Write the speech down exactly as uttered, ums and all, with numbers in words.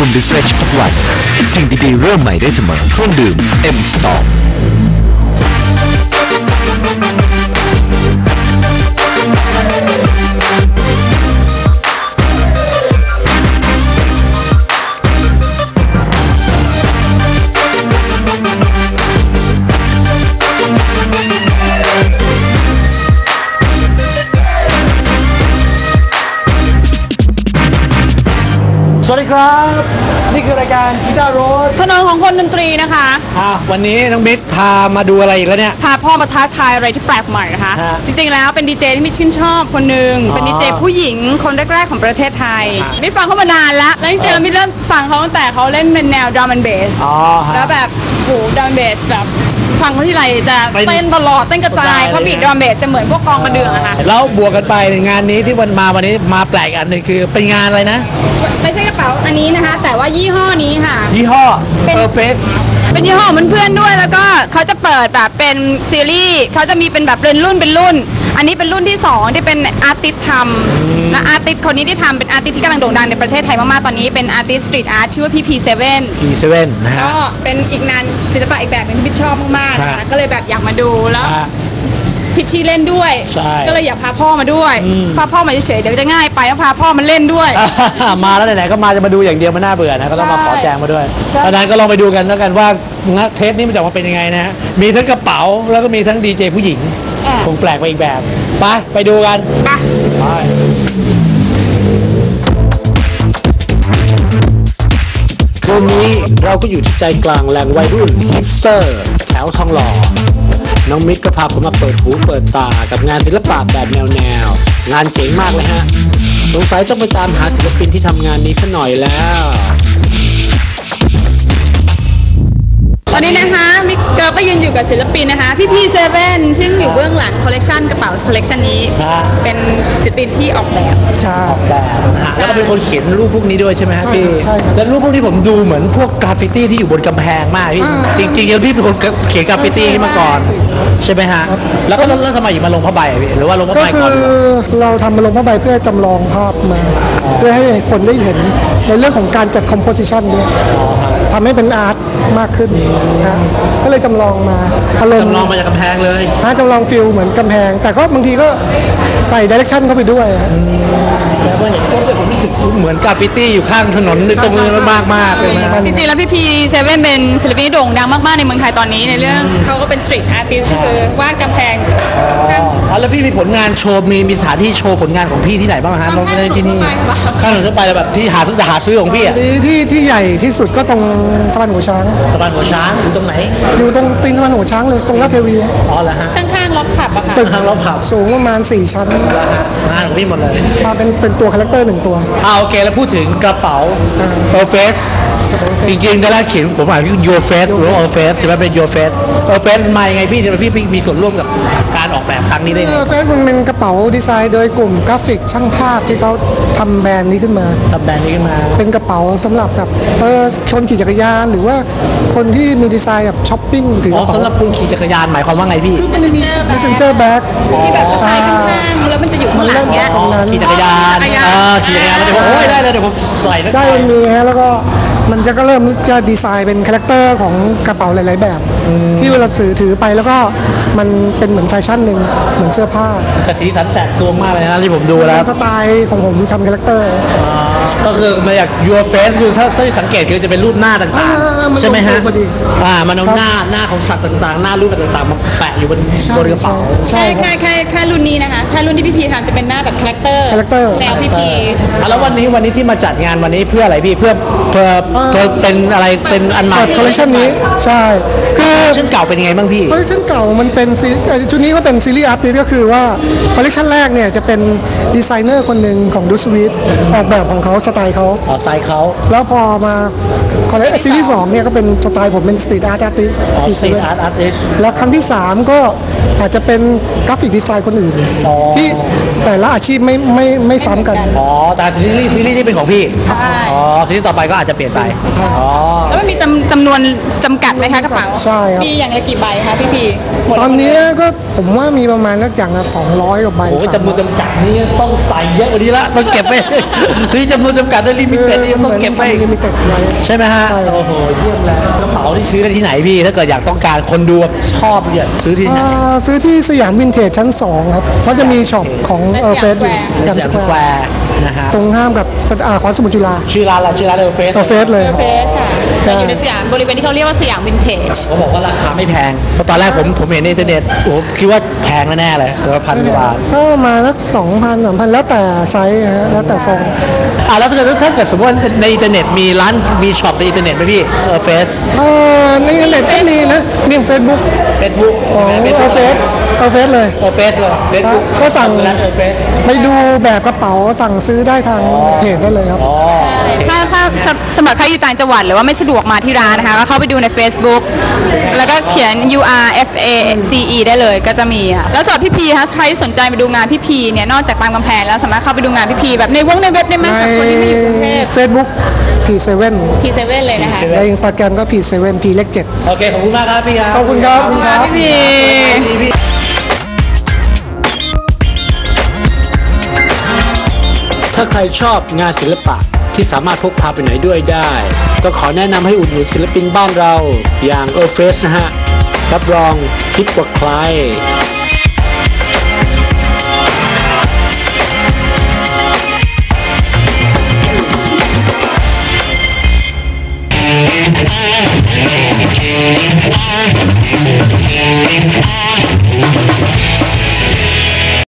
คุณรีเฟรชทุกวันสิ่งดีๆเริ่มใหม่ได้เสมอเครื่องดื่ม M Storm สวัสดีครับนี่คือรายการกีตาร์โรดถนนของคนดนตรีนะคะอ่ะวันนี้น้องบิ๊กพามาดูอะไรอีกแล้วเนี่ยพาพ่อมาท้าทายอะไรที่แปลกใหม่นะคะจริงๆแล้วเป็นดีเจที่มิชื่นชอบคนหนึ่งเป็นดีเจผู้หญิงคนแรกๆของประเทศไทยมิฟังเขามานานแล้วแล้วจริงๆแล้วมิเริ่มฟังเขาตั้งแต่เขาเล่นเป็นแนวดรัมแอนด์เบสแล้วแบบโหดรัมแอนด์เบสแบบฟังเขาที่ไรจะเต้นตลอดเต้นกระจายเพราะบีทดรัมเบสจะเหมือนพวกกองกระเดื่องอะค่ะแล้วบวกกันไปงานนี้ที่วันมาวันนี้มาแปลกอันหนึ่งคือเป็นงานอะไรนะไม่ใช่กระเป๋าอันนี้นะคะแต่ว่ายี่ห้อนี้ค่ะยี่ห้อ Perfect เป็นยี่ห้อของเพื่อนๆด้วยแล้วก็เขาจะเปิดแบบเป็นซีรีส์เขาจะมีเป็นแบบเป็นรุ่นเป็นรุ่นอันนี้เป็นรุ่นที่สองที่เป็นอาร์ติสต์ทำและอาร์ติสต์คนนี้ที่ทำเป็นอาร์ติสต์ที่กำลังโด่งดังในประเทศไทยมากๆตอนนี้เป็นอาร์ติสต์สตรีทอาร์ตชื่อว่าพี่พีเซเว่นพี เซเว่น นะฮะก็เป็นอีกงานศิลปะอีกแบบนึงที่พี่ชอบมากๆนะคะก็เลยแบบอยากมาดูแล้วพิชชี่เล่นด้วยก็เลยอยากพาพ่อมาด้วยพาพ่อมาเฉยๆเดี๋ยวจะง่ายไปต้องพาพ่อมาเล่นด้วยมาแล้วไหนๆก็มาจะมาดูอย่างเดียวมันน่าเบื่อนะก็ต้องมาขอแจงมาด้วยดังนั้นก็ลองไปดูกันแล้วกันว่าเทปนี้มันจะออกมาเป็นยังไงนะฮะมีทั้งกระเป๋าแล้วก็มีทั้งดีเจผู้หญิงคงแปลกไปอีกแบบไปไปดูกันไปคืนนี้เราก็อยู่ที่ใจกลางแหล่งวัยรุ่นฮิปสเตอร์แถวทองหล่อน้องมิกก็พาผมมาเปิดหูเปิดตากับงานศิลปะแบบแนวแนวงานเจ๋งมากเลยฮะสงสัยต้องไปตามหาศิลปินที่ทำงานนี้ซะหน่อยแล้วตอนนี้นะคะมิกเกิร์ก็ยืนอยู่กับศิลปินนะคะพี่พีเซเว่นซึ่งอยู่เบื้องหลังคอลเลกชันกระเป๋าคอลเลกชันนี้เป็นศิลปินที่ออกแบบออกแบบแล้วก็เป็นคนเขียนรูปพวกนี้ด้วยใช่ไหมครับพี่แล้วรูปพวกนี้ผมดูเหมือนพวกกราฟฟิตี้ที่อยู่บนกำแพงมากพี่จริงๆแล้วพี่เป็นคนเขียนกราฟฟิตี้นี่มาก่อนใช่ไหมฮะแล้วก็แล้วทำไมอยู่มาลงผ้าใบพี่หรือว่าลงผ้าใบก่อนก็คือเราทำมาลงผ้าใบเพื่อจำลองภาพมาเพื่อให้คนได้เห็นในเรื่องของการจัดคอมโพสิชันด้วยทำให้เป็นอาร์ตมากขึ้นนะก็เลยจำลองมาอารมณ์จำลองมาจากกำแพงเลยจำลองฟิลเหมือนกำแพงแต่ก็บางทีก็ใส่ดิเรกชันเข้าไปด้วยแต่ว่าอย่างก็ผมรู้สึกเหมือนกราฟฟิตี้อยู่ข้างถนนตรงนี้มากมากเลยจริงๆแล้วพี่พีเซเว่นเป็นศิลปินที่โด่งดังมากๆในเมืองไทยตอนนี้ในเรื่องเขาก็เป็นสตรีทอาร์ติสต์คือวาดกำแพงอ๋อแล้วพี่มีผลงานโชว์มีมีสถานที่โชว์ผลงานของพี่ที่ไหนบ้างฮะเราในที่นี่ข้างถนนทั่วไปแบบที่หาซื้อหาซื้อของพี่อ่ะที่ที่ใหญ่ที่สุดก็ตรงสะพานหัวช้างสะพานหัวช้างอยู่ตรงไหนอยู่ตรงตีนสะพานหัวช้างเลยตรงลาดเทวีอ๋อเหรอฮะข้างๆล็อกผับอะค่ะตึกข้างล็อกผับสูงประมาณสี่ชั้นงานของพี่หมดเลยมาเป็นเป็นตัวคาแรคเตอร์หนึ่งตัวอ่าโอเคแล้วพูดถึงกระเป๋า Perfect จริงๆตอนแรกเขียนผมอ่าน Your Face หรือว่า Your Face ใช่ไหมเป็น Your Face Perfect มายังไงพี่พี่พี่มีส่วนร่วมกับการออกแบบครั้งนี้ได้ไง Perfect มันเป็นกระเป๋าดีไซน์โดยกลุ่มกราฟิกช่างภาพที่เขาทำแบรนด์นี้ขึ้นมาทำแบรนด์นี้ขึ้นมาเป็นกระเป๋าสำหรับแบบเออคนขี่จักรยานหรือว่าคนที่มีดีไซน์แบบช้อปปิ้งถือกระเป๋าสำหรับคนขี่จักรยานหมายความว่าไงพี่คือมันมี messenger bag ที่แบบสะพายข้างๆแล้วมันจะอยู่ข้างหลังเนี้ยขี่จักรยานเออขี่จักรยานแล้วเดี๋ยวโอ้ยได้เลยเดี๋ยวผมใส่ใช่มันมีฮะแล้วก็มันจะก็เริ่มจะดีไซน์เป็นคาแรคเตอร์ของกระเป๋าหลายๆแบบที่เวลาสื่อถือไปแล้วก็มันเป็นเหมือนแฟชั่นหนึ่งเหมือนเสื้อผ้าแต่สีสันแสบซวงมากเลยนะที่ผมดูแล้วสไตล์ของผมทำคาแรคเตอร์ก็คือมาจาก Your Face คือถ้าสังเกตคือจะเป็นรูปหน้าต่างๆใช่ไหมฮะอ่ามันเอาหน้าหน้าของสัตว์ต่างๆหน้ารูปต่างๆมาแปะอยู่บนบนกระเป๋าใช่แค่แค่แค่รุ่นนี้นะคะแค่รุ่นที่พี่พีทำจะเป็นหน้าแบบคาแรคเตอร์คาแรคเตอร์แนวพี่พีแล้ววันนี้วันนี้ที่มาจัดงานวันนี้เพื่ออะไรพี่เพื่อเพื่อเพื่อเป็นอะไรเป็นอันใหม่คอลเลคชันนี้ใช่คือคอลเลคชันเก่าเป็นยังไงบ้างพี่คอลเลคชันเก่ามันเป็นชุดนี้ก็เป็นซีรีส์อาร์ติสก็คือว่าคอลเลคชันแรกเนี่ยจะเป็นดีไซเนอร์คนหนึ่งของดูสวีทออกแบบของเขาสไตล์เขาอ๋อสไตล์เขาแล้วพอมาคอลเลคซีรีส์สองเนี่ยก็เป็นสไตล์ผมเป็นสตรีทอาร์ตอาร์ติสอ๋อสตรีทอาร์ตอาร์ติสแล้วครั้งที่สามก็อาจจะเป็นกราฟิกดีไซน์คนอื่นที่แต่ละอาชีพไม่ไม่ไม่ซ้ำกันอ๋อแต่ซีรีส์ซีรีส์นี่เป็นของพี่อ๋อซีรีส์ต่อไปก็อาจจะเปลี่ยนไปอ๋อแล้วมันมีจำจำนวนจำกัดไหมคะกระเป๋าใช่ครับมีอย่างละกี่ใบคะพี่พีตอนนี้ก็ผมว่ามีประมาณนักอย่างละสองร้อยกว่าใบโอ้จำนวนจำกัดนี่ต้องใส่เยอะกว่านี้ละต้องเก็บไว้ที่จำนวนจจำกัดด้วยลิมิเต็ดนี่ต้องเก็บไว้ลิมิเต็ดไว้ใช่ไหมฮะใช่โอ้โหเยี่ยมเลยกระเป๋าที่ซื้อได้ที่ไหนพี่ถ้าเกิดอยากต้องการคนดูแบบชอบเนี่ยซื้อที่ไหนอ่าซื้อที่สยามวินเทจชั้นสองครับเขาจะมีช็อปของเออเฟสอยู่สยามสสยามแคสแคววร์ร์นะฮะตรงห้ามกับสอ่าขอสมุทรจุฬาชื่อร้านอะไรชื่อร้านเออเฟสเออเฟสเลยเฟสอ่ะจะอยู่ในสยามบริเวณที่เขาเรียกว่าสยามวินเทจเขาบอกว่าราคาไม่แพงเพราะตอนแรกผมผมเห็นในอินเทอร์เน็ตโอ้โหคิดว่าแพงแน่ๆเลยตัวพันกว่าบาทก็ประมาณสักสองพันสามพันแล้วแต่ไซส์ฮะแล้วแต่ทรงอ่ะแล้วถ้าเกิดถ้าเกิดสมมติว่าในอินเทอร์เน็ตมีร้านมีช็อปในอินเทอร์เน็ตไหมพี่เออเฟสเออในอินเทอร์เน็ตก็มีนะมีเฟซบุ๊กเฟซบุ๊กของเออเฟสเออเฟสเลยเออเฟสเลยเฟซบุ๊กก็สั่งร้านเออเฟสไปดูแบบกระเป๋าสั่งซื้อได้ทางเพจได้เลยครับถ้าถ้าสำสำหรับใครอยู่ต่างจังหวัดหรือว่าไม่สะดวกมาที่ร้านนะคะก็เข้าไปดูใน Facebook แล้วก็เขียน U R F A C E ได้เลยก็จะมีค่ะแล้วสำหรับพี่พีคะใครที่สนใจไปดูงานพี่พีเนี่ยนอกจากตามกำแพงแล้วสามารถเข้าไปดูงานพี่พีแบบในวงในเว็บได้ไหมในสำหรับคนที่ไม่อยู่กรุงเทพเฟซบุ๊ก พี เซเว่นพีเซเว่นเลยนะคะในอินสตาแกรมก็ พี เซเว่น P เลขเจ็ดโอเคขอบคุณมากครับพี่ครับขอบคุณครับขอบคุณค่ะพี่พีถ้าใครชอบงานศิลปะที่สามารถพกพาไปไหนด้วยได้ก็ขอแนะนำให้อุดหนุนศิลปินบ้านเราอย่างเออเฟสนะฮะรับรองฮิปกว่าใคร